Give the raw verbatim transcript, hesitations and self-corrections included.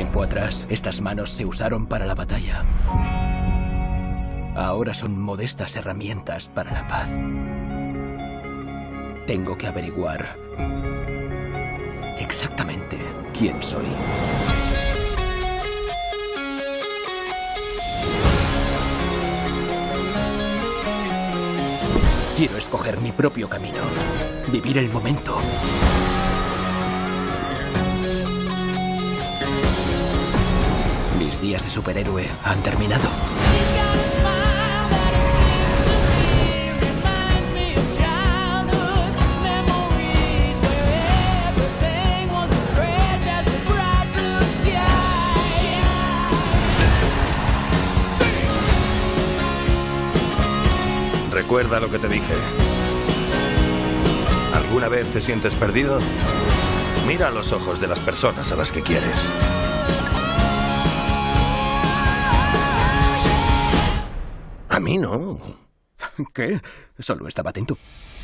Tiempo atrás, estas manos se usaron para la batalla. Ahora son modestas herramientas para la paz. Tengo que averiguar exactamente quién soy. Quiero escoger mi propio camino, vivir el momento. Mis días de superhéroe han terminado. Recuerda lo que te dije. ¿Alguna vez te sientes perdido? Mira a los ojos de las personas a las que quieres. A mí no. ¿Qué? Solo estaba atento.